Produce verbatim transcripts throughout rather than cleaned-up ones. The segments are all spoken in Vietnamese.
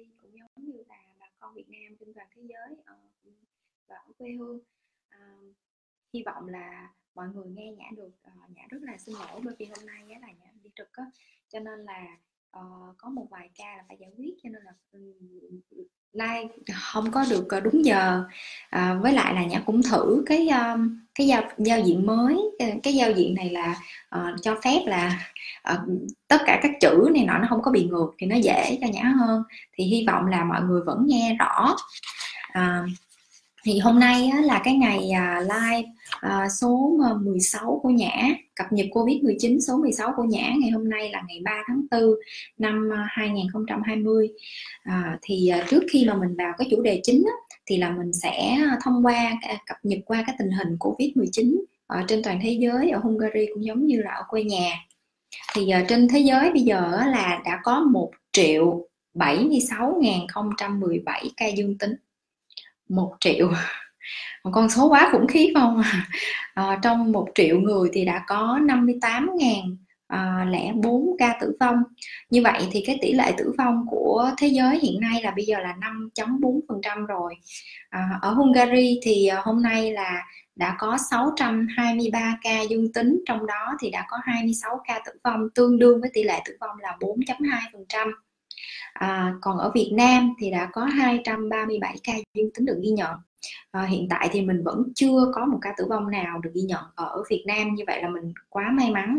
Hungary cũng giống như là bà con Việt Nam trên toàn thế giới ở, và ở quê hương. À, hy vọng là mọi người nghe Nhã được. uh, Nhã rất là xin lỗi bởi vì hôm nay á, là Nhã đi trực á, cho nên là uh, có một vài ca là phải giải quyết, cho nên là um, like không có được uh, đúng giờ. À, với lại là Nhã cũng thử cái um, cái giao giao diện mới. Cái, cái giao diện này là uh, cho phép là uh, tất cả các chữ này nọ nó không có bị ngược thì nó dễ cho Nhã hơn. Thì hy vọng là mọi người vẫn nghe rõ. À, thì hôm nay á, là cái ngày à, live à, số mười sáu của Nhã, cập nhật Covid mười chín số mười sáu của Nhã. Ngày hôm nay là ngày ba tháng tư năm hai nghìn không trăm hai mươi. À, thì à, trước khi mà mình vào cái chủ đề chính á, thì là mình sẽ thông qua cập nhật qua cái tình hình Covid mười chín ở trên toàn thế giới, ở Hungary cũng giống như là ở quê nhà. Thì à, trên thế giới bây giờ á, là đã có một triệu bảy mươi sáu nghìn không trăm mười bảy ca dương tính. Một triệu, một con số quá khủng khiếp không? À, trong một triệu người thì đã có năm mươi tám nghìn lẻ bốn ca tử vong. Như vậy thì cái tỷ lệ tử vong của thế giới hiện nay là bây giờ là năm phẩy bốn phần trăm rồi. À, ở Hungary thì hôm nay là đã có sáu trăm hai mươi ba ca dương tính, trong đó thì đã có hai mươi sáu ca tử vong, tương đương với tỷ lệ tử vong là bốn phẩy hai phần trăm. À, còn ở Việt Nam thì đã có hai trăm ba mươi bảy ca dương tính được ghi nhận. À, hiện tại thì mình vẫn chưa có một ca tử vong nào được ghi nhận ở Việt Nam, như vậy là mình quá may mắn.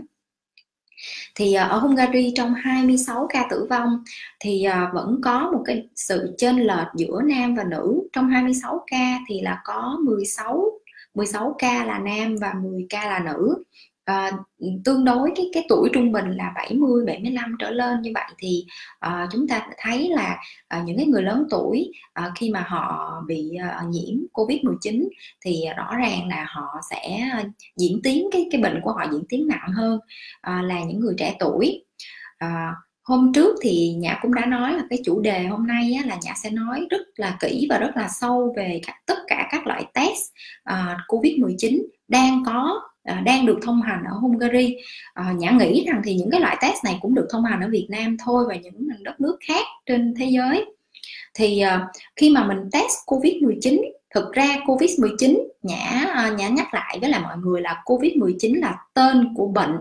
Thì ở Hungary trong hai mươi sáu ca tử vong thì vẫn có một cái sự chênh lệch giữa nam và nữ. Trong hai mươi sáu ca thì là có mười sáu, mười sáu ca là nam và mười ca là nữ. À, tương đối cái cái tuổi trung bình là bảy mươi bảy mươi lăm trở lên. Như vậy thì à, chúng ta thấy là à, những cái người lớn tuổi à, khi mà họ bị à, nhiễm Covid mười chín thì rõ ràng là họ sẽ diễn tiến cái cái bệnh của họ diễn tiến nặng hơn à, là những người trẻ tuổi. À, hôm trước thì Nhã cũng đã nói là cái chủ đề hôm nay á, là Nhã sẽ nói rất là kỹ và rất là sâu về các, tất cả các loại test à, Covid mười chín đang có À, đang được thông hành ở Hungary. À, Nhã nghĩ rằng thì những cái loại test này cũng được thông hành ở Việt Nam thôi, và những đất nước khác trên thế giới. Thì à, khi mà mình test Covid mười chín, thực ra Covid mười chín, Nhã à, Nhã nhắc lại với là mọi người là Covid mười chín là tên của bệnh.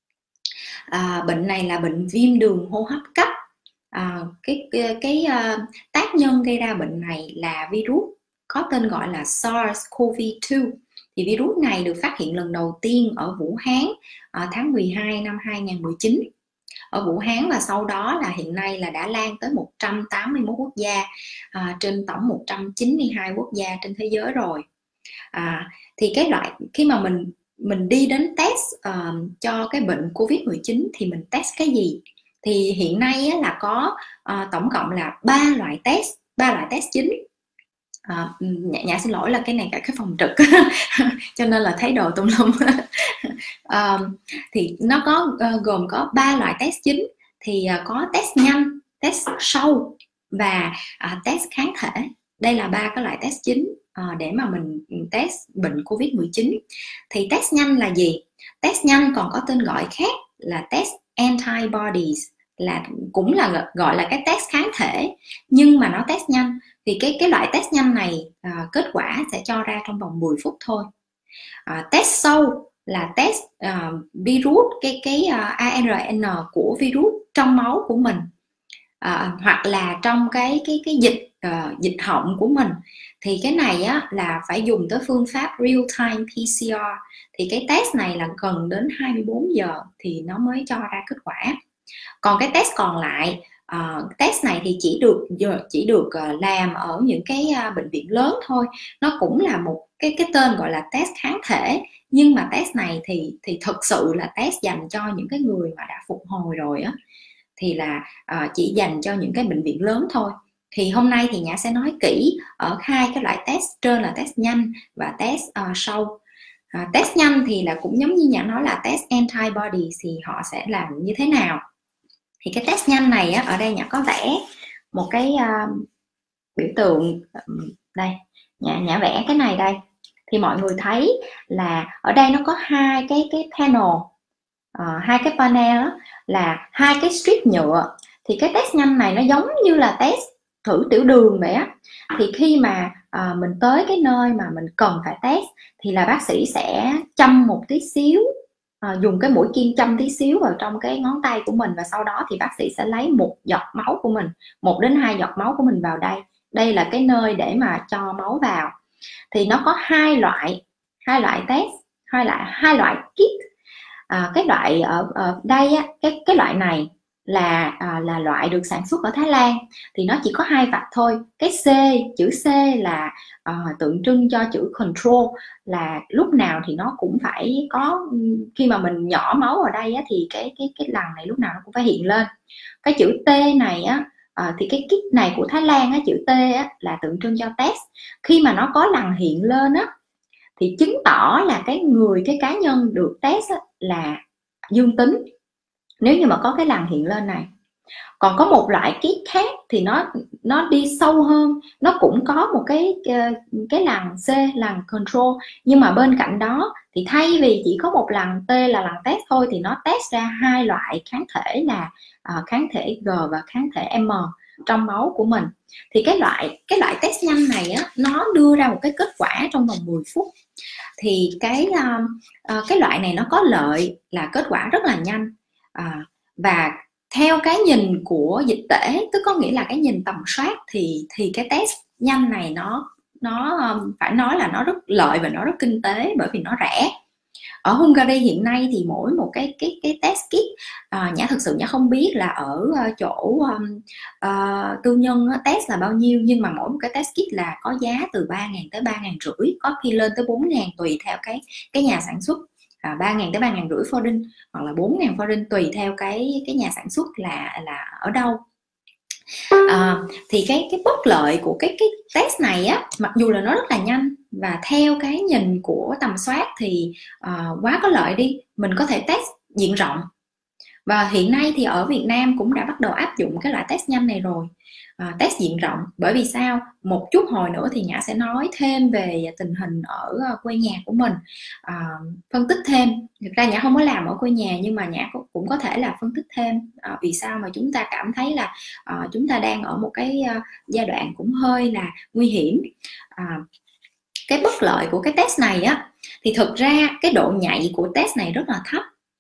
À, bệnh này là bệnh viêm đường hô hấp cấp. À, cái cái, cái uh, tác nhân gây ra bệnh này là virus có tên gọi là SARS-xê o vê hai. Thì virus này được phát hiện lần đầu tiên ở Vũ Hán à, tháng mười hai năm hai nghìn không trăm mười chín ở Vũ Hán, và sau đó là hiện nay là đã lan tới một trăm tám mươi mốt quốc gia à, trên tổng một trăm chín mươi hai quốc gia trên thế giới rồi. À, thì cái loại khi mà mình mình đi đến test uh, cho cái bệnh Covid mười chín thì mình test cái gì? Thì hiện nay á, là có uh, tổng cộng là ba loại test, ba loại test chính. À, Nhã, Nhã xin lỗi là cái này cả cái phòng trực cho nên là thấy đồ tùm lum. À, thì nó có uh, gồm có ba loại test chính. Thì uh, có test nhanh, test sâu và uh, test kháng thể. Đây là ba cái loại test chính uh, để mà mình test bệnh Covid mười chín. Thì test nhanh là gì? Test nhanh còn có tên gọi khác là test antibodies, là cũng là gọi là cái test kháng thể, nhưng mà nó test nhanh. Thì cái cái loại test nhanh này à, kết quả sẽ cho ra trong vòng mười phút thôi. À, test sâu là test à, virus, cái cái uh, a rờ en của virus trong máu của mình, à, hoặc là trong cái cái cái dịch uh, dịch họng của mình. Thì cái này á, là phải dùng tới phương pháp real time pê xê rờ. Thì cái test này là cần đến hai mươi bốn giờ thì nó mới cho ra kết quả. Còn cái test còn lại, uh, test này thì chỉ được chỉ được uh, làm ở những cái uh, bệnh viện lớn thôi. Nó cũng là một cái cái tên gọi là test kháng thể, nhưng mà test này thì thì thực sự là test dành cho những cái người mà đã phục hồi rồi á, thì là uh, chỉ dành cho những cái bệnh viện lớn thôi. Thì hôm nay thì Nhã sẽ nói kỹ ở hai cái loại test trên là test nhanh và test uh, sâu. Uh, test nhanh thì là cũng giống như Nhã nói là test antibody, thì họ sẽ làm như thế nào? Thì cái test nhanh này á, ở đây Nhã có vẽ một cái uh, biểu tượng đây, Nhã, Nhã vẽ cái này đây. Thì mọi người thấy là ở đây nó có hai cái cái panel, uh, hai cái panel đó, là hai cái strip nhựa. Thì cái test nhanh này nó giống như là test thử tiểu đường vậy á, thì khi mà à, mình tới cái nơi mà mình cần phải test thì là bác sĩ sẽ châm một tí xíu, à, dùng cái mũi kim châm tí xíu vào trong cái ngón tay của mình, và sau đó thì bác sĩ sẽ lấy một giọt máu của mình, một đến hai giọt máu của mình vào đây. Đây là cái nơi để mà cho máu vào. Thì nó có hai loại hai loại test, hai loại hai loại kit. À, cái loại ở, ở đây á, cái cái loại này là à, là loại được sản xuất ở Thái Lan, thì nó chỉ có hai vạch thôi. Cái C, chữ C là à, tượng trưng cho chữ control, là lúc nào thì nó cũng phải có, khi mà mình nhỏ máu ở đây á, thì cái cái cái lần này lúc nào nó cũng phải hiện lên. Cái chữ T này á, à, thì cái kit này của Thái Lan á, chữ T á, là tượng trưng cho test. Khi mà nó có lần hiện lên á, thì chứng tỏ là cái người, cái cá nhân được test á, là dương tính, nếu như mà có cái lần hiện lên này. Còn có một loại kit khác thì nó nó đi sâu hơn, nó cũng có một cái cái lần C, lần control, nhưng mà bên cạnh đó thì thay vì chỉ có một lần T là lần test thôi, thì nó test ra hai loại kháng thể là uh, kháng thể G và kháng thể M trong máu của mình. Thì cái loại cái loại test nhanh này á, nó đưa ra một cái kết quả trong vòng mười phút. Thì cái uh, uh, cái loại này nó có lợi là kết quả rất là nhanh, uh, và theo cái nhìn của dịch tễ, tức có nghĩa là cái nhìn tầm soát, thì thì cái test nhanh này nó nó um, phải nói là nó rất lợi và nó rất kinh tế, bởi vì nó rẻ. Ở Hungary hiện nay thì mỗi một cái cái cái test kit, à, Nhã thực sự Nhã không biết là ở chỗ um, uh, tư nhân test là bao nhiêu, nhưng mà mỗi một cái test kit là có giá từ ba ngàn tới ba ngàn rưỡi, có khi lên tới bốn ngàn tùy theo cái cái nhà sản xuất. À, ba ngàn tới ba ngàn rưỡi foreign, hoặc là bốn ngàn foreign tùy theo cái cái nhà sản xuất là là ở đâu. À, thì cái cái bất lợi của cái cái test này á, mặc dù là nó rất là nhanh và theo cái nhìn của tầm soát thì uh, quá có lợi đi, mình có thể test diện rộng. Và hiện nay thì ở Việt Nam cũng đã bắt đầu áp dụng cái loại test nhanh này rồi, à, test diện rộng. Bởi vì sao? Một chút hồi nữa thì Nhã sẽ nói thêm về tình hình ở quê nhà của mình, à, phân tích thêm. Thực ra Nhã không có làm ở quê nhà, nhưng mà Nhã cũng có thể là phân tích thêm à, vì sao mà chúng ta cảm thấy là à, chúng ta đang ở một cái uh, giai đoạn cũng hơi là nguy hiểm. À, cái bất lợi của cái test này á, thì thực ra cái độ nhạy của test này rất là thấp.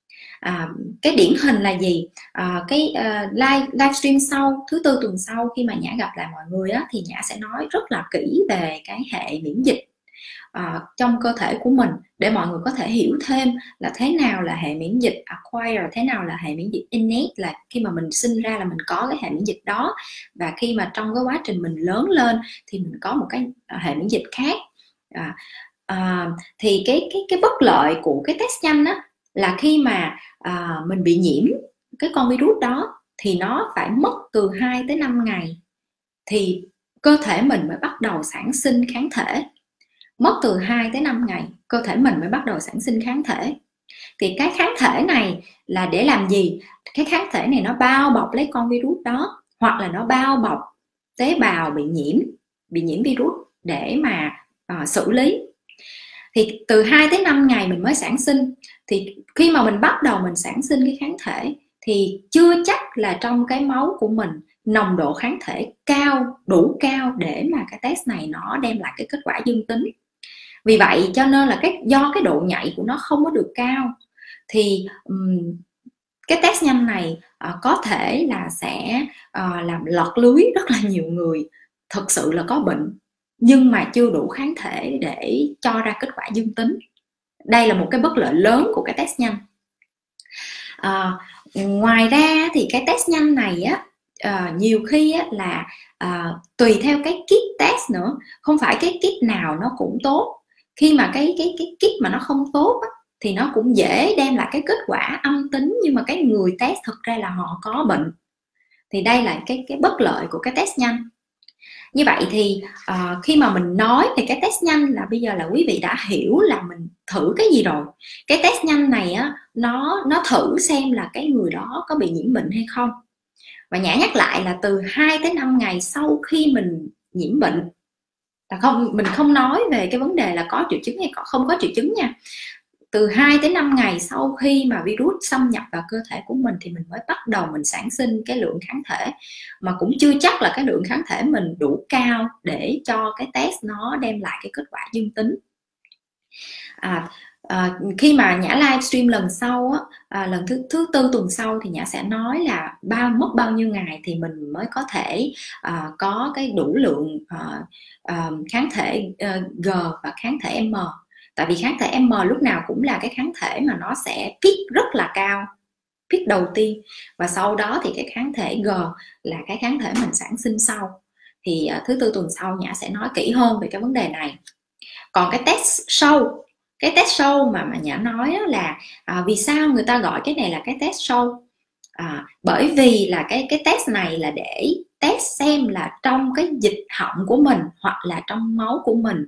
À, cái điển hình là gì? À, cái uh, live livestream sau thứ tư tuần sau, khi mà Nhã gặp lại mọi người á, thì Nhã sẽ nói rất là kỹ về cái hệ miễn dịch uh, trong cơ thể của mình, để mọi người có thể hiểu thêm là thế nào là hệ miễn dịch acquire, thế nào là hệ miễn dịch innate, là khi mà mình sinh ra là mình có cái hệ miễn dịch đó, và khi mà trong cái quá trình mình lớn lên thì mình có một cái uh, hệ miễn dịch khác. À, uh, thì cái cái cái bất lợi của cái test nhanh á, là khi mà à, mình bị nhiễm cái con virus đó thì nó phải mất từ hai tới năm ngày thì cơ thể mình mới bắt đầu sản sinh kháng thể. Mất từ hai tới năm ngày cơ thể mình mới bắt đầu sản sinh kháng thể. Thì cái kháng thể này là để làm gì? Cái kháng thể này nó bao bọc lấy con virus đó, hoặc là nó bao bọc tế bào bị nhiễm bị nhiễm virus để mà uh, xử lý. Thì từ hai tới năm ngày mình mới sản sinh. Thì khi mà mình bắt đầu mình sản sinh cái kháng thể thì chưa chắc là trong cái máu của mình nồng độ kháng thể cao, đủ cao để mà cái test này nó đem lại cái kết quả dương tính. Vì vậy cho nên là cái do cái độ nhạy của nó không có được cao, thì um, cái test nhanh này uh, có thể là sẽ uh, làm lọt lưới rất là nhiều người thực sự là có bệnh nhưng mà chưa đủ kháng thể để cho ra kết quả dương tính. Đây là một cái bất lợi lớn của cái test nhanh. À, ngoài ra thì cái test nhanh này á, à, nhiều khi á, là à, tùy theo cái kit test nữa, không phải cái kit nào nó cũng tốt. Khi mà cái cái cái kit mà nó không tốt á, thì nó cũng dễ đem lại cái kết quả âm tính, nhưng mà cái người test thực ra là họ có bệnh. Thì đây là cái cái bất lợi của cái test nhanh. Như vậy thì uh, khi mà mình nói về cái test nhanh là bây giờ là quý vị đã hiểu là mình thử cái gì rồi. Cái test nhanh này á, nó nó thử xem là cái người đó có bị nhiễm bệnh hay không. Và Nhã nhắc lại là từ hai tới năm ngày sau khi mình nhiễm bệnh, là không, mình không nói về cái vấn đề là có triệu chứng hay không có triệu chứng nha. từ hai tới năm ngày sau khi mà virus xâm nhập vào cơ thể của mình thì mình mới bắt đầu mình sản sinh cái lượng kháng thể, mà cũng chưa chắc là cái lượng kháng thể mình đủ cao để cho cái test nó đem lại cái kết quả dương tính. À, à, khi mà Nhã livestream lần sau á, à, lần thứ thứ tư tuần sau thì Nhã sẽ nói là bao mất bao nhiêu ngày thì mình mới có thể à, có cái đủ lượng à, à, kháng thể à, G và kháng thể M. Tại vì kháng thể M lúc nào cũng là cái kháng thể mà nó sẽ peak rất là cao, peak đầu tiên, và sau đó thì cái kháng thể G là cái kháng thể mình sản sinh sau. Thì uh, thứ tư tuần sau Nhã sẽ nói kỹ hơn về cái vấn đề này. Còn cái test sâu, cái test sâu mà mà Nhã nói là à, vì sao người ta gọi cái này là cái test sâu? À, bởi vì là cái cái test này là để test xem là trong cái dịch họng của mình hoặc là trong máu của mình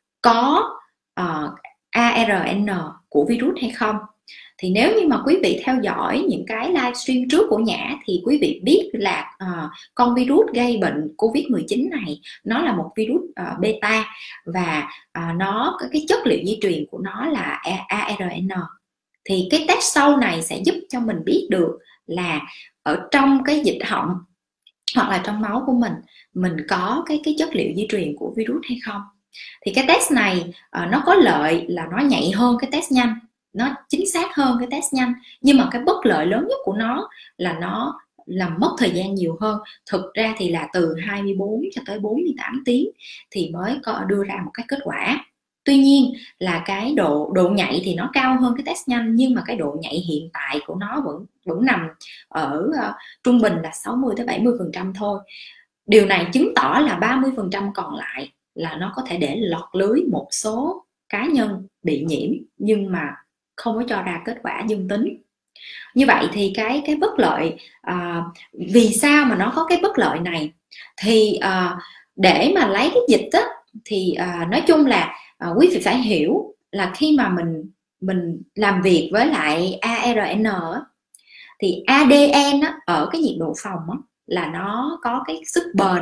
có uh, a rờ en của virus hay không. Thì nếu như mà quý vị theo dõi những cái livestream trước của Nhã thì quý vị biết là uh, con virus gây bệnh Covid mười chín này nó là một virus uh, beta, và uh, nó cái chất liệu di truyền của nó là a rờ en. Thì cái test sâu này sẽ giúp cho mình biết được là ở trong cái dịch họng hoặc là trong máu của mình mình có cái cái chất liệu di truyền của virus hay không. Thì cái test này uh, nó có lợi là nó nhạy hơn cái test nhanh, nó chính xác hơn cái test nhanh, nhưng mà cái bất lợi lớn nhất của nó là nó làm mất thời gian nhiều hơn. Thực ra thì là từ hai mươi bốn cho tới bốn mươi tám tiếng thì mới có đưa ra một cái kết quả. Tuy nhiên là cái độ độ nhạy thì nó cao hơn cái test nhanh, nhưng mà cái độ nhạy hiện tại của nó vẫn vẫn nằm ở uh, trung bình là sáu mươi tới bảy mươi phần trăm thôi. Điều này chứng tỏ là ba mươi phần trăm còn lại là nó có thể để lọt lưới một số cá nhân bị nhiễm nhưng mà không có cho ra kết quả dương tính. Như vậy thì cái cái bất lợi, à, vì sao mà nó có cái bất lợi này? Thì à, để mà lấy cái dịch á, thì à, nói chung là à, quý vị phải hiểu là khi mà mình mình làm việc với lại a rờ en á, thì a đê en á, ở cái nhiệt độ phòng á, là nó có cái sức bền,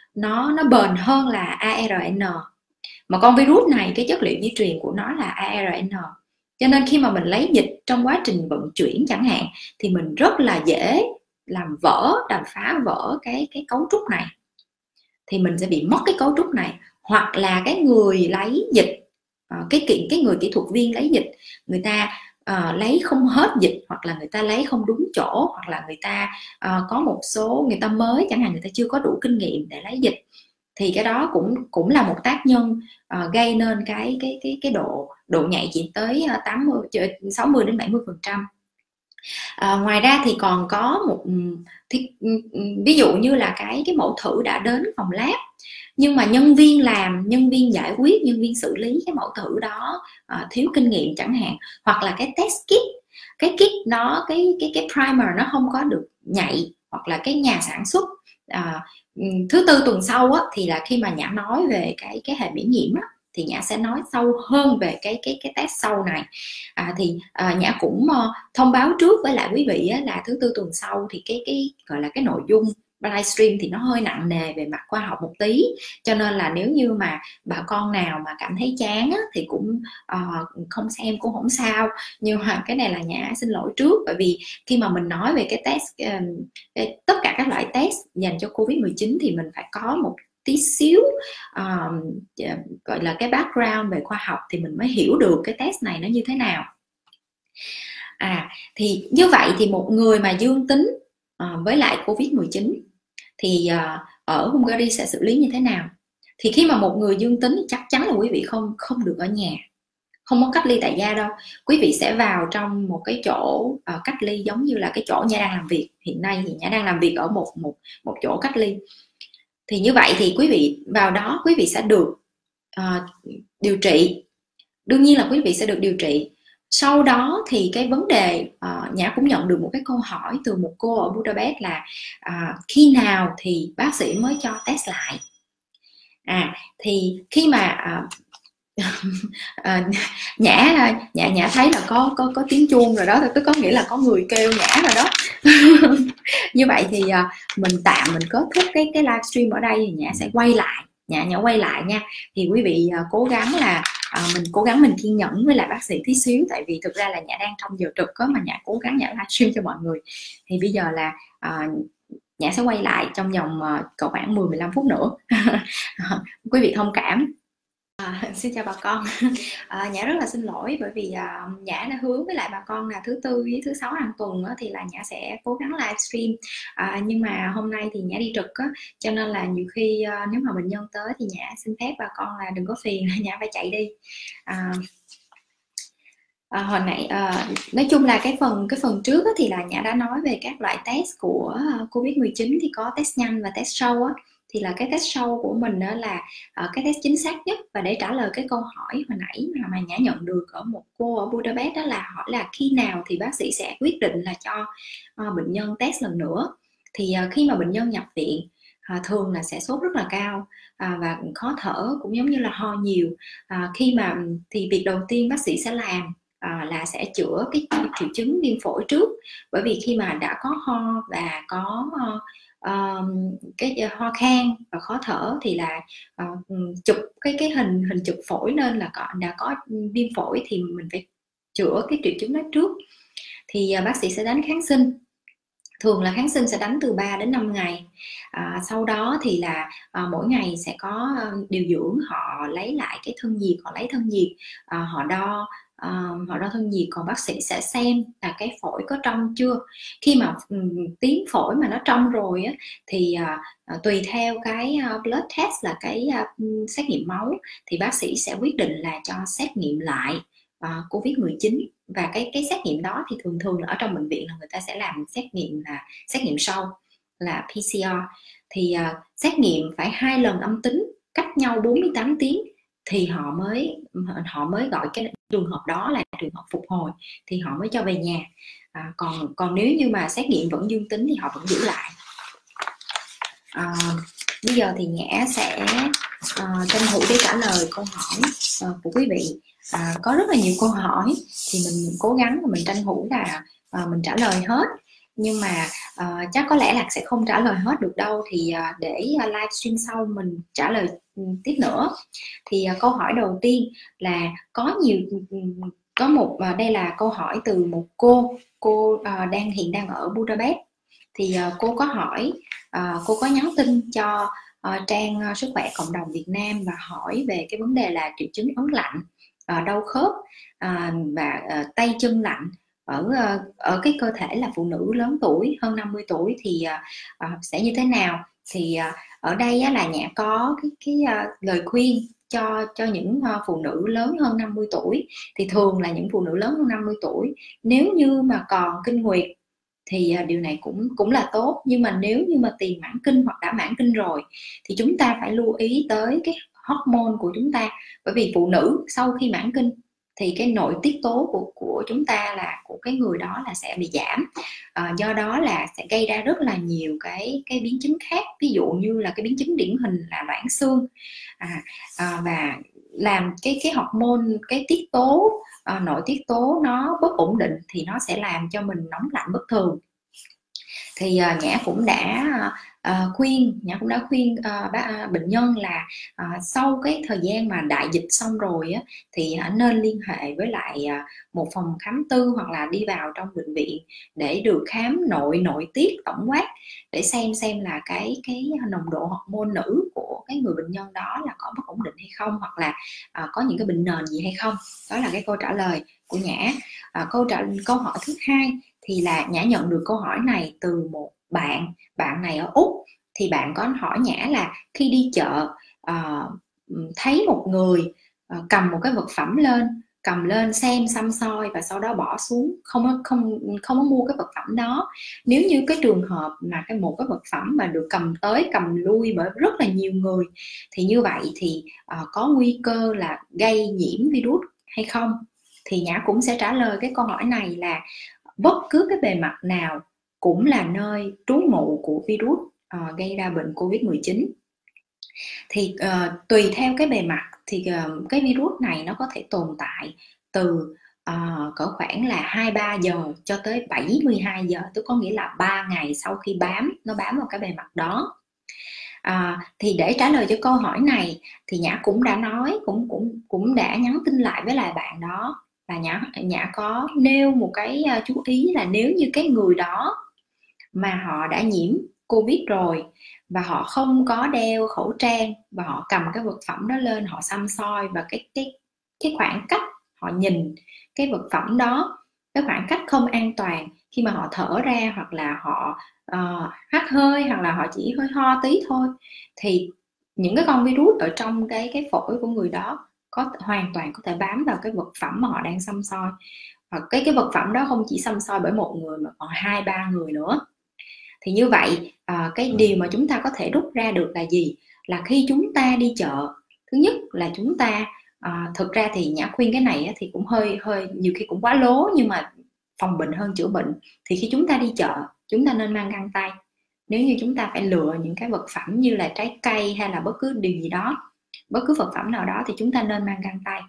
nó nó bền hơn là a rờ en. Mà con virus này cái chất liệu di truyền của nó là a rờ en, cho nên khi mà mình lấy dịch trong quá trình vận chuyển chẳng hạn thì mình rất là dễ làm vỡ, làm phá vỡ cái cái cấu trúc này, thì mình sẽ bị mất cái cấu trúc này. Hoặc là cái người lấy dịch, cái kiện cái người kỹ thuật viên lấy dịch, người ta uh, lấy không hết dịch, hoặc là người ta lấy không đúng chỗ, hoặc là người ta uh, có một số người ta mới chẳng hạn, người ta chưa có đủ kinh nghiệm để lấy dịch, thì cái đó cũng cũng là một tác nhân uh, gây nên cái cái cái cái độ độ nhạy chỉ tới tám mươi sáu mươi đến bảy mươi phần trăm. Uh, ngoài ra thì còn có một thì, ví dụ như là cái cái mẫu thử đã đến phòng lab, nhưng mà nhân viên làm, nhân viên giải quyết, nhân viên xử lý cái mẫu thử đó uh, thiếu kinh nghiệm chẳng hạn, hoặc là cái test kit, cái kit nó cái cái cái primer nó không có được nhạy, hoặc là cái nhà sản xuất. Uh, thứ tư tuần sau á, thì là khi mà Nhã nói về cái cái hệ miễn nhiễm á, thì Nhã sẽ nói sâu hơn về cái cái cái test sâu này. À, thì à, Nhã cũng uh, thông báo trước với lại quý vị á, là thứ tư tuần sau thì cái cái gọi là cái nội dung livestream thì nó hơi nặng nề về mặt khoa học một tí, cho nên là nếu như mà bà con nào mà cảm thấy chán á, thì cũng uh, không xem cũng không sao. Nhưng mà cái này là Nhã xin lỗi trước, bởi vì khi mà mình nói về cái test um, cái, tất cả các loại test dành cho Covid mười chín thì mình phải có một tí xíu um, gọi là cái background về khoa học thì mình mới hiểu được cái test này nó như thế nào. À, thì như vậy thì một người mà dương tính uh, với lại Covid mười chín thì uh, ở Hungary sẽ xử lý như thế nào? Thì khi mà một người dương tính chắc chắn là quý vị không không được ở nhà, không có cách ly tại gia đâu. Quý vị sẽ vào trong một cái chỗ uh, cách ly giống như là cái chỗ Nhã đang làm việc. Hiện nay thì Nhã đang làm việc ở một một một chỗ cách ly. Thì như vậy thì quý vị vào đó quý vị sẽ được uh, điều trị. Đương nhiên là quý vị sẽ được điều trị. Sau đó thì cái vấn đề uh, Nhã cũng nhận được một cái câu hỏi từ một cô ở Budapest là uh, khi nào thì bác sĩ mới cho test lại. À, thì khi mà uh, uh, Nhã Nhã Nhã thấy là có có có tiếng chuông rồi đó, tức có nghĩa là có người kêu Nhã rồi đó. Như vậy thì uh, mình tạm mình kết thúc cái cái livestream ở đây, thì Nhã sẽ quay lại, Nhã Nhã quay lại nha. Thì quý vị uh, cố gắng là à, mình cố gắng mình kiên nhẫn với lại bác sĩ tí xíu, tại vì thực ra là Nhã đang trong giờ trực đó, mà Nhã cố gắng Nhã livestream cho mọi người. Thì bây giờ là à, Nhã sẽ quay lại trong vòng uh, cỡ khoảng mười mười lăm phút nữa. Quý vị thông cảm. À, xin chào bà con. À, Nhã rất là xin lỗi bởi vì à, Nhã đã hứa với lại bà con là thứ tư với thứ sáu hàng tuần á, thì là Nhã sẽ cố gắng livestream, à, nhưng mà hôm nay thì Nhã đi trực á, cho nên là nhiều khi à, nếu mà bệnh nhân tới thì Nhã xin phép bà con là đừng có phiền, Nhã phải chạy đi. à, À, hồi nãy à, nói chung là cái phần cái phần trước á, thì là Nhã đã nói về các loại test của uh, Covid mười chín, thì có test nhanh và test sâu á. Thì là cái test sâu của mình đó là uh, cái test chính xác nhất. Và để trả lời cái câu hỏi hồi nãy mà, mà Nhã nhận được ở một cô ở Budapest, đó là hỏi là khi nào thì bác sĩ sẽ quyết định là cho uh, bệnh nhân test lần nữa. Thì uh, khi mà bệnh nhân nhập viện uh, thường là sẽ sốt rất là cao, À, và khó thở, cũng giống như là ho nhiều. À, khi mà thì việc đầu tiên bác sĩ sẽ làm à, là sẽ chữa cái triệu chứng viêm phổi trước, bởi vì khi mà đã có ho và có uh, cái ho khan và khó thở thì là uh, chụp cái cái hình hình chụp phổi lên là có, đã có viêm phổi, thì mình phải chữa cái triệu chứng đó trước. Thì uh, bác sĩ sẽ đánh kháng sinh. Thường là kháng sinh sẽ đánh từ ba đến năm ngày. À, sau đó thì là à, mỗi ngày sẽ có điều dưỡng, họ lấy lại cái thân nhiệt, họ lấy thân nhiệt, à, họ đo à, họ đo thân nhiệt, còn bác sĩ sẽ xem là cái phổi có trong chưa. Khi mà um, tiếng phổi mà nó trong rồi á, thì à, à, tùy theo cái uh, blood test là cái uh, xét nghiệm máu, thì bác sĩ sẽ quyết định là cho xét nghiệm lại uh, Covid mười chín. Và cái cái xét nghiệm đó thì thường thường là ở trong bệnh viện là người ta sẽ làm xét nghiệm là xét nghiệm sâu là pê xê rờ. Thì uh, xét nghiệm phải hai lần âm tính cách nhau bốn mươi tám tiếng thì họ mới họ mới gọi cái trường hợp đó là trường hợp phục hồi, thì họ mới cho về nhà. À, còn còn nếu như mà xét nghiệm vẫn dương tính thì họ vẫn giữ lại. À, bây giờ thì Nhã sẽ uh, tranh thủ để trả lời câu hỏi uh, của quý vị. À, có rất là nhiều câu hỏi thì mình cố gắng mình tranh thủ là uh, mình trả lời hết, nhưng mà uh, chắc có lẽ là sẽ không trả lời hết được đâu, thì uh, để uh, livestream sau mình trả lời um, tiếp nữa. Thì uh, câu hỏi đầu tiên là có nhiều um, có một uh, đây là câu hỏi từ một cô cô uh, đang hiện đang ở Budapest. Thì uh, cô có hỏi uh, cô có nhắn tin cho uh, trang uh, sức khỏe cộng đồng Việt Nam và hỏi về cái vấn đề là triệu chứng ớn lạnh, uh, đau khớp uh, và uh, tay chân lạnh ở uh, ở cái cơ thể là phụ nữ lớn tuổi hơn năm mươi tuổi thì uh, uh, sẽ như thế nào. Thì uh, ở đây uh, là Nhã có cái cái uh, lời khuyên cho cho những uh, phụ nữ lớn hơn năm mươi tuổi. Thì thường là những phụ nữ lớn hơn năm mươi tuổi, nếu như mà còn kinh nguyệt thì điều này cũng cũng là tốt, nhưng mà nếu như mà tiền mãn kinh hoặc đã mãn kinh rồi thì chúng ta phải lưu ý tới cái hormone của chúng ta, bởi vì phụ nữ sau khi mãn kinh thì cái nội tiết tố của của chúng ta là của cái người đó là sẽ bị giảm, à, do đó là sẽ gây ra rất là nhiều cái cái biến chứng khác, ví dụ như là cái biến chứng điển hình là loãng xương, à, à, và làm cái cái hormone, cái tiết tố à, nội tiết tố nó bất ổn định thì nó sẽ làm cho mình nóng lạnh bất thường. Thì uh, Nhã cũng đã uh, khuyên Nhã cũng đã khuyên uh, bác, uh, bệnh nhân là uh, sau cái thời gian mà đại dịch xong rồi á, thì uh, nên liên hệ với lại uh, một phòng khám tư hoặc là đi vào trong bệnh viện để được khám nội nội tiết tổng quát để xem xem là cái cái nồng độ hormone nữ của cái người bệnh nhân đó là có bất ổn định hay không, hoặc là uh, có những cái bệnh nền gì hay không. Đó là cái câu trả lời của Nhã. Uh, câu trả câu hỏi thứ hai thì là Nhã nhận được câu hỏi này từ một bạn bạn này ở Úc. Thì bạn có hỏi Nhã là khi đi chợ uh, thấy một người uh, cầm một cái vật phẩm lên, cầm lên xem xăm soi và sau đó bỏ xuống, không không không có mua cái vật phẩm đó. Nếu như cái trường hợp mà cái một cái vật phẩm mà được cầm tới cầm lui bởi rất là nhiều người thì như vậy thì uh, có nguy cơ là gây nhiễm virus hay không. Thì Nhã cũng sẽ trả lời cái câu hỏi này là bất cứ cái bề mặt nào cũng là nơi trú ngụ của virus uh, gây ra bệnh Covid mười chín. Thì uh, tùy theo cái bề mặt thì uh, cái virus này nó có thể tồn tại từ uh, cỡ khoảng là hai ba giờ cho tới bảy mươi hai giờ, tức có nghĩa là ba ngày sau khi bám, nó bám vào cái bề mặt đó. À, thì để trả lời cho câu hỏi này thì Nhã cũng đã nói, cũng cũng cũng đã nhắn tin lại với lại bạn đó, và Nhã Nhã có nêu một cái uh, chú ý là nếu như cái người đó mà họ đã nhiễm Covid rồi và họ không có đeo khẩu trang và họ cầm cái vật phẩm đó lên, họ xăm soi, và cái cái cái khoảng cách họ nhìn cái vật phẩm đó, cái khoảng cách không an toàn khi mà họ thở ra, hoặc là họ uh, hắt hơi, hoặc là họ chỉ hơi ho tí thôi, thì những cái con virus ở trong cái cái phổi của người đó có hoàn toàn có thể bám vào cái vật phẩm mà họ đang xăm soi. Hoặc cái cái vật phẩm đó không chỉ xăm soi bởi một người mà còn hai ba người nữa. Thì như vậy à, cái điều mà chúng ta có thể rút ra được là gì? Là khi chúng ta đi chợ, thứ nhất là chúng ta à, thực ra thì Nhã khuyên cái này thì cũng hơi hơi nhiều khi cũng quá lố, nhưng mà phòng bệnh hơn chữa bệnh. Thì khi chúng ta đi chợ, chúng ta nên mang găng tay. Nếu như chúng ta phải lựa những cái vật phẩm như là trái cây hay là bất cứ điều gì đó, bất cứ vật phẩm nào đó, thì chúng ta nên mang găng tay.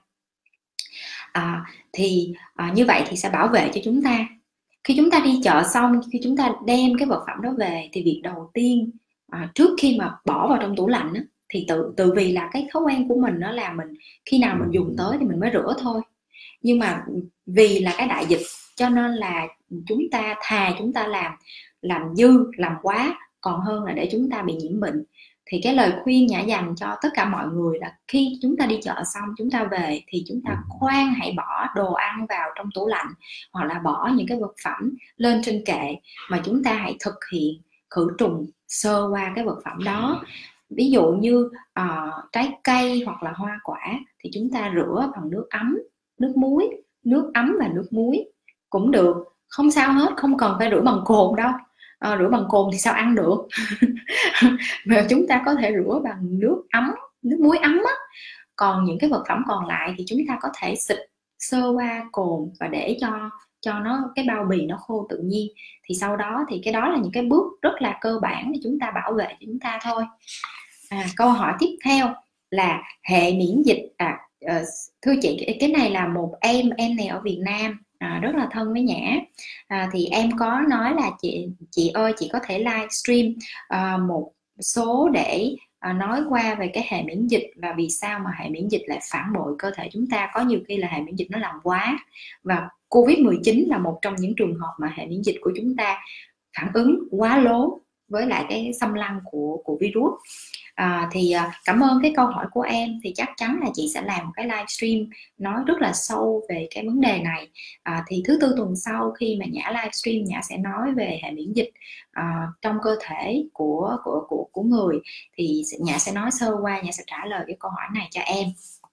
À, thì à, như vậy thì sẽ bảo vệ cho chúng ta. Khi chúng ta đi chợ xong, khi chúng ta đem cái vật phẩm đó về, thì việc đầu tiên à, trước khi mà bỏ vào trong tủ lạnh á, thì tự tự vì là cái thói quen của mình đó là mình khi nào mình dùng tới thì mình mới rửa thôi. Nhưng mà vì là cái đại dịch cho nên là chúng ta thà chúng ta làm làm dư, làm quá, còn hơn là để chúng ta bị nhiễm bệnh. Thì cái lời khuyên Nhã dành cho tất cả mọi người là khi chúng ta đi chợ xong, chúng ta về thì chúng ta khoan hãy bỏ đồ ăn vào trong tủ lạnh, hoặc là bỏ những cái vật phẩm lên trên kệ, mà chúng ta hãy thực hiện khử trùng sơ qua cái vật phẩm đó. Ví dụ như uh, trái cây hoặc là hoa quả thì chúng ta rửa bằng nước ấm, nước muối, nước ấm và nước muối cũng được, không sao hết, không cần phải rửa bằng cồn đâu. À, rửa bằng cồn thì sao ăn được. Mà chúng ta có thể rửa bằng nước ấm, nước muối ấm á. Còn những cái vật phẩm còn lại thì chúng ta có thể xịt sơ qua cồn và để cho cho nó cái bao bì nó khô tự nhiên. Thì sau đó thì cái đó là những cái bước rất là cơ bản để chúng ta bảo vệ cho chúng ta thôi. À, câu hỏi tiếp theo là hệ miễn dịch. À, uh, thưa chị, cái này là một em em này ở Việt Nam, à, rất là thân với Nhã. À, thì em có nói là chị chị ơi, chị có thể livestream uh, một số để uh, nói qua về cái hệ miễn dịch, và vì sao mà hệ miễn dịch lại phản bội cơ thể chúng ta. Có nhiều khi là hệ miễn dịch nó làm quá, và Covid mười chín là một trong những trường hợp mà hệ miễn dịch của chúng ta phản ứng quá lố với lại cái xâm lăng của của virus. À, thì cảm ơn cái câu hỏi của em. Thì chắc chắn là chị sẽ làm một cái livestream nói rất là sâu về cái vấn đề này. À, thì thứ tư tuần sau khi mà Nhã livestream, Nhã sẽ nói về hệ miễn dịch à, trong cơ thể của của của của người. Thì Nhã sẽ nói sơ qua, Nhã sẽ trả lời cái câu hỏi này cho em.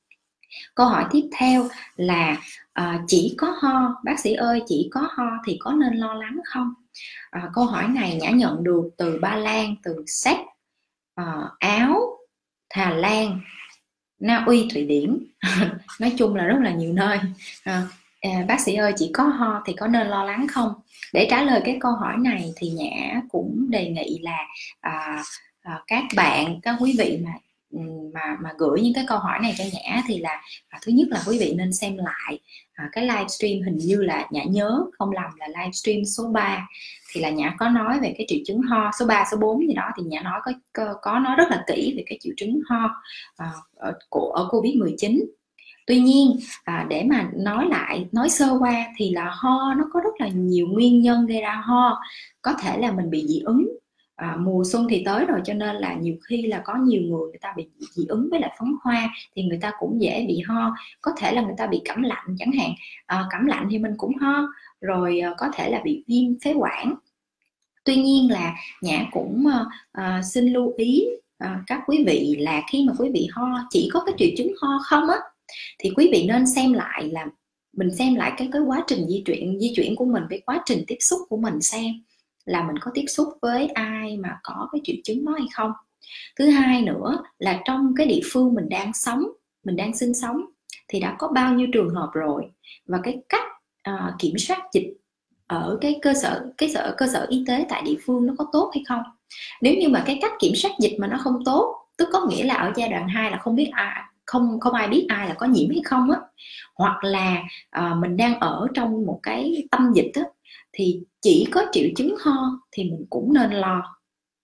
Câu hỏi tiếp theo là à, chỉ có ho, bác sĩ ơi, chỉ có ho thì có nên lo lắng không? À, câu hỏi này Nhã nhận được từ Ba Lan, từ Séc, uh, Áo, Hà Lan, Na Uy, Thụy Điển. Nói chung là rất là nhiều nơi. À, à, bác sĩ ơi, chỉ có ho thì có nên lo lắng không? Để trả lời cái câu hỏi này thì Nhã cũng đề nghị là à, à, các bạn, các quý vị mà mà mà gửi những cái câu hỏi này cho Nhã thì là à, thứ nhất là quý vị nên xem lại à, cái livestream, hình như là Nhã nhớ không lầm là livestream số ba, thì là Nhã có nói về cái triệu chứng ho, số ba, số bốn gì đó, thì Nhã nói có có nói rất là kỹ về cái triệu chứng ho à, ở, của ở Covid mười chín. Tuy nhiên à, để mà nói lại, nói sơ qua thì là ho nó có rất là nhiều nguyên nhân gây ra ho. Có thể là mình bị dị ứng. À, mùa xuân thì tới rồi, cho nên là nhiều khi là có nhiều người người ta bị dị ứng với lại phấn hoa, thì người ta cũng dễ bị ho. Có thể là người ta bị cảm lạnh chẳng hạn, à, cảm lạnh thì mình cũng ho. Rồi à, có thể là bị viêm phế quản. Tuy nhiên là Nhã cũng à, xin lưu ý à, các quý vị là khi mà quý vị ho, chỉ có cái triệu chứng ho không á, thì quý vị nên xem lại là mình xem lại cái cái quá trình di chuyển di chuyển của mình, cái quá trình tiếp xúc của mình, xem là mình có tiếp xúc với ai mà có cái triệu chứng đó hay không. Thứ hai nữa là trong cái địa phương mình đang sống, mình đang sinh sống thì đã có bao nhiêu trường hợp rồi, và cái cách uh, kiểm soát dịch ở cái cơ sở cái sở cơ sở y tế tại địa phương nó có tốt hay không. Nếu như mà cái cách kiểm soát dịch mà nó không tốt, tức có nghĩa là ở giai đoạn hai là không biết ai không không ai biết ai là có nhiễm hay không á, hoặc là uh, mình đang ở trong một cái tâm dịch á, thì chỉ có triệu chứng ho thì mình cũng nên lo.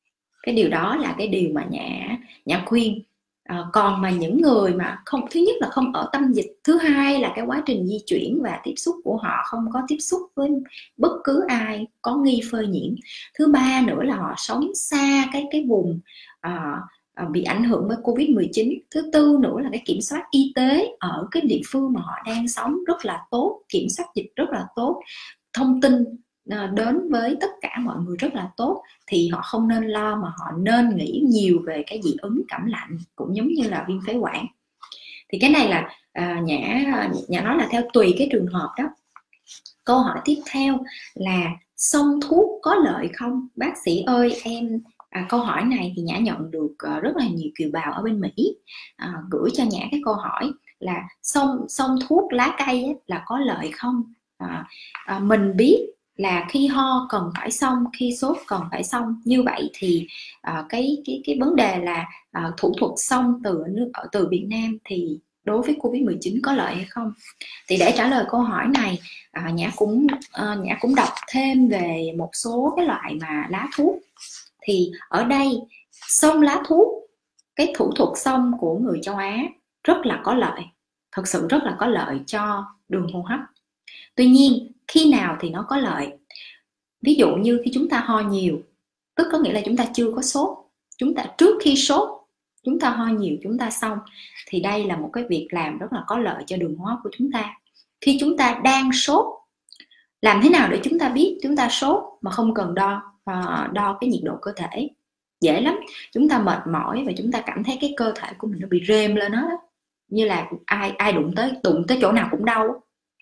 Cái điều đó là cái điều mà nhã nhã khuyên. À, còn mà những người mà không, thứ nhất là không ở tâm dịch, thứ hai là cái quá trình di chuyển và tiếp xúc của họ không có tiếp xúc với bất cứ ai có nghi phơi nhiễm, thứ ba nữa là họ sống xa cái cái vùng à, à, bị ảnh hưởng bởi Covid mười chín, thứ tư nữa là cái kiểm soát y tế ở cái địa phương mà họ đang sống rất là tốt, kiểm soát dịch rất là tốt, thông tin đến với tất cả mọi người rất là tốt, thì họ không nên lo mà họ nên nghĩ nhiều về cái dị ứng cảm lạnh cũng giống như là viêm phế quản. Thì cái này là à, nhã nhã nói là theo tùy cái trường hợp đó. Câu hỏi tiếp theo là xông thuốc có lợi không? Bác sĩ ơi, em à, câu hỏi này thì nhã nhận được uh, rất là nhiều kiều bào ở bên Mỹ à, gửi cho nhã cái câu hỏi là xông xông thuốc lá cây ấy, là có lợi không? À, à, mình biết là khi ho cần phải xông, khi sốt cần phải xông. Như vậy thì à, cái cái cái vấn đề là à, thủ thuật xông từ nước ở từ Việt Nam thì đối với Covid mười chín có lợi hay không? Thì để trả lời câu hỏi này, à, nhã cũng à, nhã cũng đọc thêm về một số cái loại mà lá thuốc. Thì ở đây xông lá thuốc, cái thủ thuật xông của người châu Á rất là có lợi, thật sự rất là có lợi cho đường hô hấp. Tuy nhiên khi nào thì nó có lợi? Ví dụ như khi chúng ta ho nhiều, tức có nghĩa là chúng ta chưa có sốt, chúng ta trước khi sốt chúng ta ho nhiều, chúng ta xông, thì đây là một cái việc làm rất là có lợi cho đường hô hấp của chúng ta. Khi chúng ta đang sốt, làm thế nào để chúng ta biết chúng ta sốt mà không cần đo uh, đo cái nhiệt độ cơ thể? Dễ lắm, chúng ta mệt mỏi và chúng ta cảm thấy cái cơ thể của mình nó bị rêm lên đó, như là ai ai đụng tới đụng tới chỗ nào cũng đau,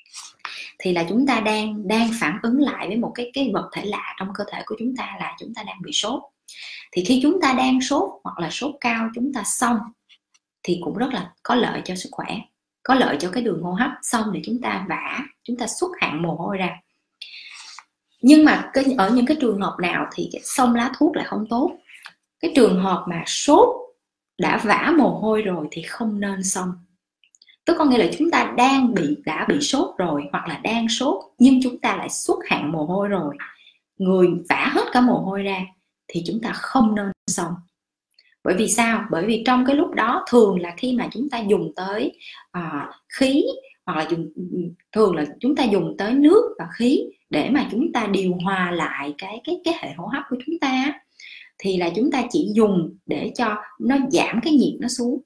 thì là chúng ta đang đang phản ứng lại với một cái cái vật thể lạ trong cơ thể của chúng ta, là chúng ta đang bị sốt. Thì khi chúng ta đang sốt hoặc là sốt cao, chúng ta xông thì cũng rất là có lợi cho sức khỏe, có lợi cho cái đường hô hấp. Xông để chúng ta vã, chúng ta xuất hạn mồ hôi ra. Nhưng mà cái, ở những cái trường hợp nào thì xông lá thuốc lại không tốt. Cái trường hợp mà sốt đã vã mồ hôi rồi thì không nên xông. Tức có nghĩa là chúng ta đang bị đã bị sốt rồi, hoặc là đang sốt nhưng chúng ta lại xuất hạn mồ hôi rồi, người vã hết cả mồ hôi ra, thì chúng ta không nên xông. Bởi vì sao? Bởi vì trong cái lúc đó thường là khi mà chúng ta dùng tới uh, khí, hoặc là dùng thường là chúng ta dùng tới nước và khí để mà chúng ta điều hòa lại cái cái cái hệ hô hấp của chúng ta, thì là chúng ta chỉ dùng để cho nó giảm cái nhiệt nó xuống.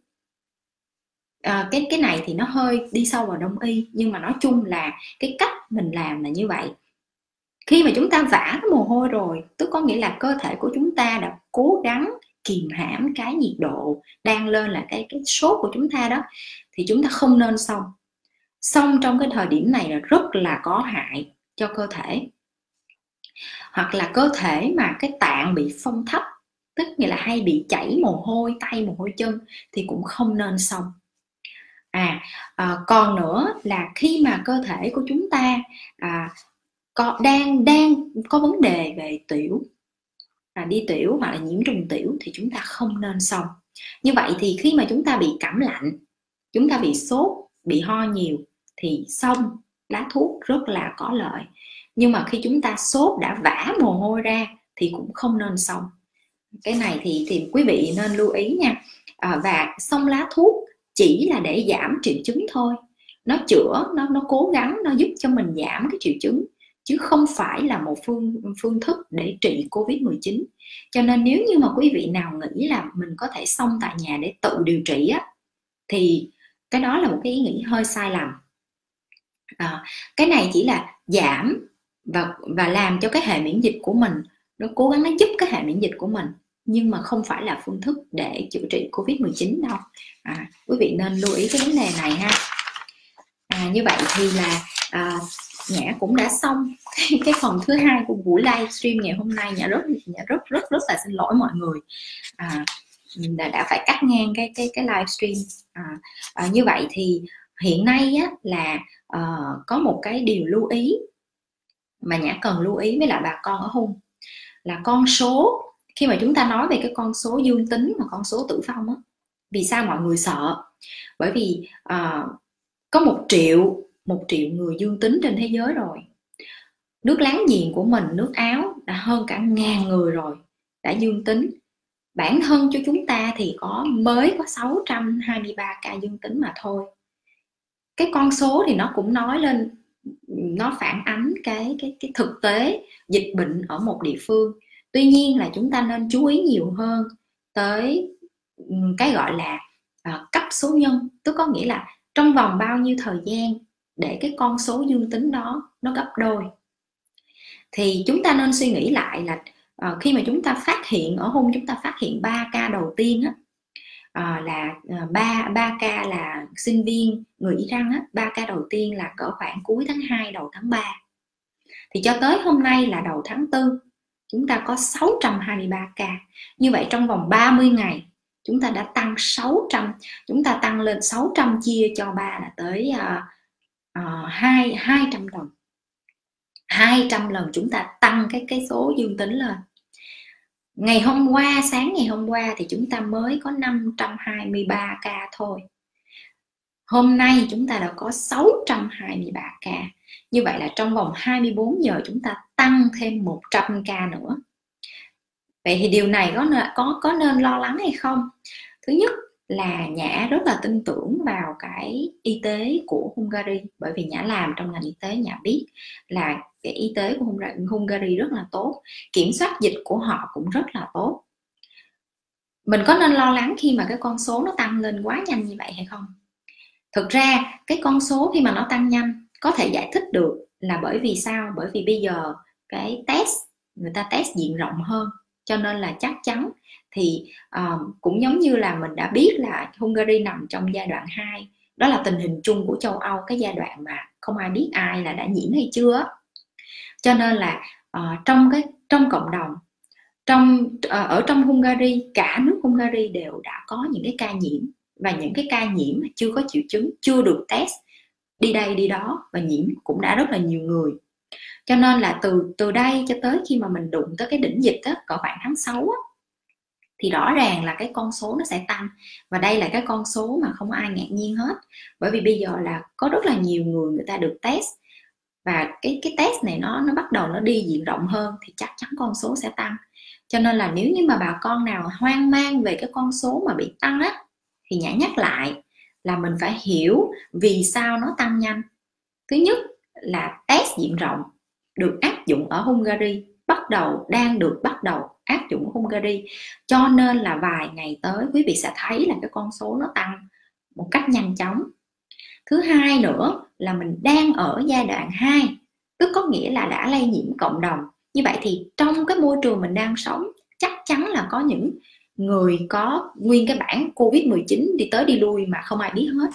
À, cái cái này thì nó hơi đi sâu vào đông y, nhưng mà nói chung là cái cách mình làm là như vậy. Khi mà chúng ta vã cái mồ hôi rồi, tức có nghĩa là cơ thể của chúng ta đã cố gắng kìm hãm cái nhiệt độ đang lên, là cái cái sốt của chúng ta đó, thì chúng ta không nên xông. Xông trong cái thời điểm này là rất là có hại cho cơ thể. Hoặc là cơ thể mà cái tạng bị phong thấp, tức nghĩa là hay bị chảy mồ hôi tay, mồ hôi chân, thì cũng không nên xông. À, à, còn nữa là khi mà cơ thể của chúng ta à, có, đang đang có vấn đề về tiểu, à, đi tiểu hoặc là nhiễm trùng tiểu, thì chúng ta không nên xông. Như vậy thì khi mà chúng ta bị cảm lạnh, chúng ta bị sốt, bị ho nhiều, thì xông lá thuốc rất là có lợi. Nhưng mà khi chúng ta sốt đã vã mồ hôi ra thì cũng không nên xông. Cái này thì thì quý vị nên lưu ý nha. À, và xông lá thuốc chỉ là để giảm triệu chứng thôi, nó chữa, nó nó cố gắng nó giúp cho mình giảm cái triệu chứng, chứ không phải là một phương phương thức để trị Covid mười chín. Cho nên nếu như mà quý vị nào nghĩ là mình có thể xông tại nhà để tự điều trị á, thì cái đó là một cái ý nghĩ hơi sai lầm. À, cái này chỉ là giảm và và làm cho cái hệ miễn dịch của mình nó cố gắng nó giúp cái hệ miễn dịch của mình, nhưng mà không phải là phương thức để chữa trị Covid mười chín đâu. À, quý vị nên lưu ý cái vấn đề này ha. À, như vậy thì là à, Nhã cũng đã xong cái, cái phần thứ hai của buổi livestream ngày hôm nay. Nhã rất Nhã rất rất rất là xin lỗi mọi người, à, đã, đã phải cắt ngang cái cái cái livestream. À, à, như vậy thì hiện nay á, là uh, có một cái điều lưu ý mà Nhã cần lưu ý với lại bà con ở Hung, là con số, khi mà chúng ta nói về cái con số dương tính và con số tử vong á, vì sao mọi người sợ? Bởi vì uh, có một triệu một triệu người dương tính trên thế giới rồi. Nước láng giềng của mình, nước Áo, đã hơn cả ngàn người rồi đã dương tính. bản thân cho chúng ta thì có mới có sáu trăm hai mươi ba ca dương tính mà thôi. Cái con số thì nó cũng nói lên, nó phản ánh cái cái cái thực tế dịch bệnh ở một địa phương. Tuy nhiên là chúng ta nên chú ý nhiều hơn tới cái gọi là uh, cấp số nhân, tức có nghĩa là trong vòng bao nhiêu thời gian để cái con số dương tính đó nó gấp đôi. Thì chúng ta nên suy nghĩ lại là uh, khi mà chúng ta phát hiện ở hôm chúng ta phát hiện ba ca đầu tiên á, uh, là ba ba ca là sinh viên người Iran á, ba ca đầu tiên là cỡ khoảng cuối tháng hai đầu tháng ba. Thì cho tới hôm nay là đầu tháng tư, chúng ta có sáu trăm hai mươi ba ca. Như vậy trong vòng ba mươi ngày chúng ta đã tăng sáu trăm, chúng ta tăng lên sáu trăm chia cho ba là tới uh, uh, hai trăm lần. hai trăm lần chúng ta tăng cái cái số dương tính lên. Ngày hôm qua, sáng ngày hôm qua thì chúng ta mới có năm trăm hai mươi ba ca thôi. Hôm nay chúng ta đã có sáu trăm hai mươi ba ca. Như vậy là trong vòng hai mươi bốn giờ chúng ta tăng thêm một trăm ca nữa. Vậy thì điều này có có có nên lo lắng hay không? Thứ nhất là Nhã rất là tin tưởng vào cái y tế của Hungary, bởi vì Nhã làm trong ngành y tế, Nhã biết là cái y tế của Hungary rất là tốt, kiểm soát dịch của họ cũng rất là tốt. Mình có nên lo lắng khi mà cái con số nó tăng lên quá nhanh như vậy hay không? Thực ra cái con số khi mà nó tăng nhanh có thể giải thích được là bởi vì sao? Bởi vì bây giờ cái test, người ta test diện rộng hơn, cho nên là chắc chắn thì uh, cũng giống như là mình đã biết là Hungary nằm trong giai đoạn hai, đó là tình hình chung của châu Âu, cái giai đoạn mà không ai biết ai là đã nhiễm hay chưa. Cho nên là uh, trong cái trong cộng đồng, trong uh, ở trong Hungary, cả nước Hungary đều đã có những cái ca nhiễm, và những cái ca nhiễm mà chưa có triệu chứng, chưa được test, đi đây đi đó và nhiễm cũng đã rất là nhiều người. Cho nên là từ từ đây cho tới khi mà mình đụng tới cái đỉnh dịch á, cỡ khoảng tháng sáu á, thì rõ ràng là cái con số nó sẽ tăng. Và đây là cái con số mà không ai ngạc nhiên hết, bởi vì bây giờ là có rất là nhiều người người ta được test, và cái cái test này nó nó bắt đầu nó đi diện rộng hơn, thì chắc chắn con số sẽ tăng. Cho nên là nếu như mà bà con nào hoang mang về cái con số mà bị tăng á, thì Nhã nhắc lại là mình phải hiểu vì sao nó tăng nhanh. Thứ nhất là test diện rộng được áp dụng ở Hungary, bắt đầu đang được bắt đầu áp dụng ở Hungary, cho nên là vài ngày tới quý vị sẽ thấy là cái con số nó tăng một cách nhanh chóng. Thứ hai nữa là mình đang ở giai đoạn hai, tức có nghĩa là đã lây nhiễm cộng đồng. Như vậy thì trong cái môi trường mình đang sống, chắc chắn là có những người có nguyên cái bản Covid mười chín đi tới đi lui mà không ai biết hết,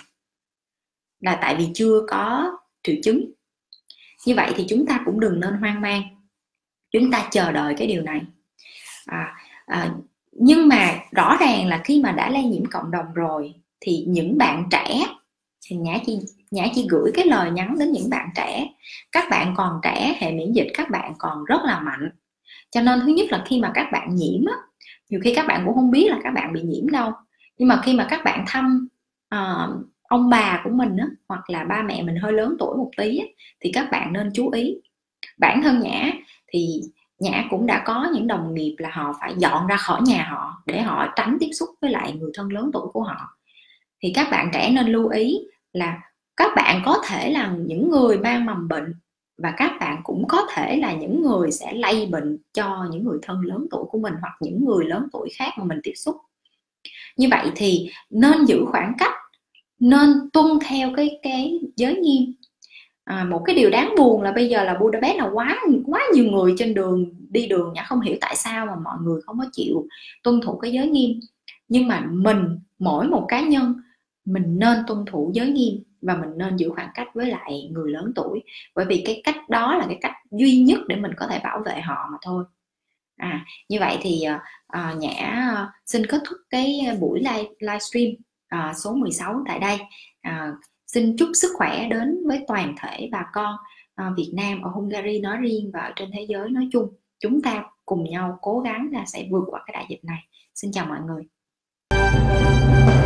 là tại vì chưa có triệu chứng. Như vậy thì chúng ta cũng đừng nên hoang mang, chúng ta chờ đợi cái điều này. à, à, nhưng mà rõ ràng là khi mà đã lây nhiễm cộng đồng rồi thì những bạn trẻ, thì Nhã chỉ, Nhã chỉ gửi cái lời nhắn đến những bạn trẻ. Các bạn còn trẻ, hệ miễn dịch các bạn còn rất là mạnh, cho nên thứ nhất là khi mà các bạn nhiễm á, nhiều khi các bạn cũng không biết là các bạn bị nhiễm đâu, nhưng mà khi mà các bạn thăm uh, ông bà của mình á, hoặc là ba mẹ mình hơi lớn tuổi một tí á, thì các bạn nên chú ý. Bản thân Nhã thì Nhã cũng đã có những đồng nghiệp là họ phải dọn ra khỏi nhà họ để họ tránh tiếp xúc với lại người thân lớn tuổi của họ. Thì các bạn trẻ nên lưu ý là các bạn có thể là những người mang mầm bệnh, và các bạn cũng có thể là những người sẽ lây bệnh cho những người thân lớn tuổi của mình hoặc những người lớn tuổi khác mà mình tiếp xúc. Như vậy thì nên giữ khoảng cách, nên tuân theo cái cái giới nghiêm. À, một cái điều đáng buồn là bây giờ là Budapest là quá quá nhiều người trên đường đi đường, Nhã không hiểu tại sao mà mọi người không có chịu tuân thủ cái giới nghiêm. Nhưng mà mình, mỗi một cá nhân, mình nên tuân thủ giới nghiêm và mình nên giữ khoảng cách với lại người lớn tuổi, bởi vì cái cách đó là cái cách duy nhất để mình có thể bảo vệ họ mà thôi. À, như vậy thì à, Nhã xin kết thúc cái buổi live livestream à, số mười sáu tại đây. À, xin chúc sức khỏe đến với toàn thể bà con à, Việt Nam ở Hungary nói riêng và ở trên thế giới nói chung. Chúng ta cùng nhau cố gắng là sẽ vượt qua cái đại dịch này. Xin chào mọi người.